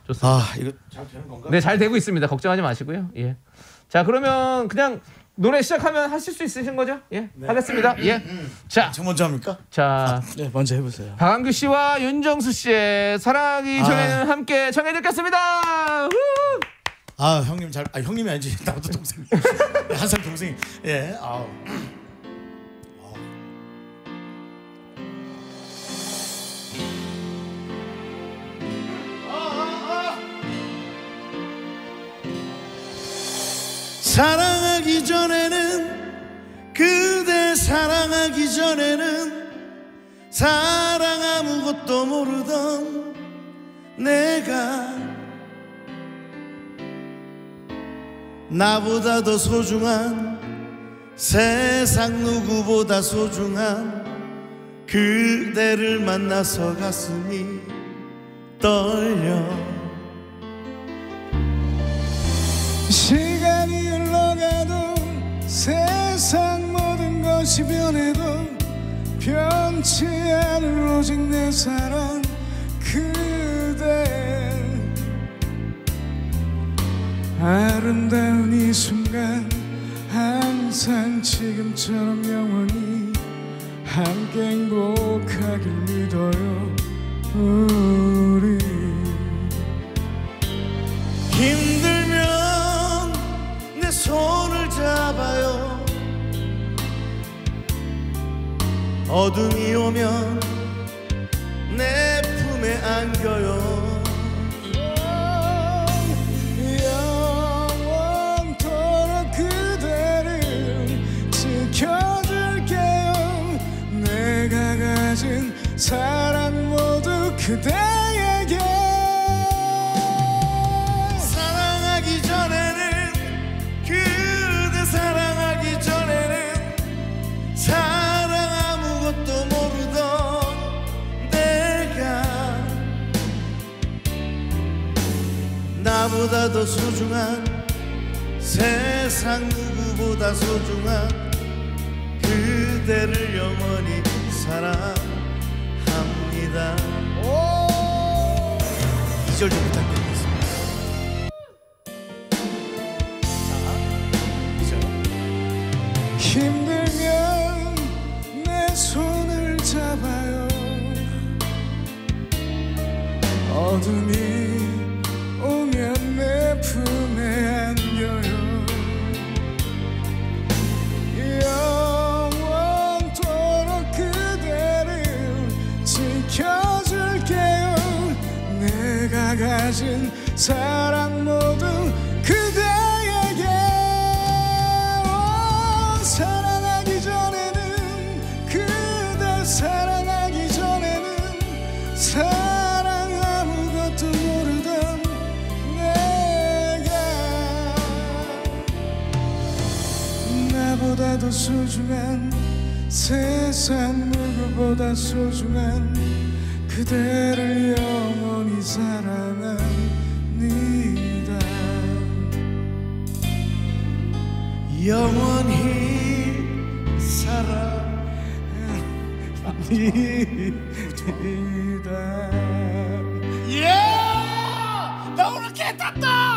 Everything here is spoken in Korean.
좋습니다. 아, 이거 잘 되는 건가? 네, 잘 되고 있습니다. 걱정하지 마시고요. 예. 자, 그러면 그냥 노래 시작하면 하실 수 있으신 거죠? 예. 네. 하겠습니다. 예. 자, 저 먼저 합니까? 자, 네, 먼저 해보세요. 박완규 씨와 윤정수 씨의 사랑하기 전에는 함께 청해 듣겠습니다. 아, 형님 잘, 아, 형님이 아니지, 나도 동생. 한 살 동생이. 예. 아우. 사랑하기 전에는, 그대 사랑하기 전에는 사랑 아무것도 모르던 내가 나보다 더 소중한, 세상 누구보다 소중한 그대를 만나서 가슴이 떨려. 시간이 흘러가도 세상 모든 것이 변해도 변치 않을 오직 내 사랑 그대. 아름다운 이 순간 항상 지금처럼 영원히 함께 행복하길 믿어요 우리. 힘들면 내 손을 잡아요. 어둠이 오면 내 품에 안겨요. 영원토록 그대를 지켜줄게요. 내가 가진 사랑 모두 그대에게. 사랑하기 전에는, 그대 사랑하기 전에는 사랑 아무것도 모르던 내가 나보다 더 소중한, 세상 누구보다 소중한 그대를 영원히 사랑합니다. 2절 좀 부탁드리겠습니다. 힘들면 내 손을 잡아요. 어둠이 오면 내 품에 안겨요. 영원토록 그대를 지켜줄게요. 내가 가진 사랑 모두 그대에게. 사랑하기 전에는, 그대 사랑하기 전에는 사랑 아무것도 모르던 내가 나보다 더 소중한, 세상 누구보다 소중한 그대를 영원히 사랑합니다. 영원히 사랑합니다. 예! 나 오늘 개 탔다!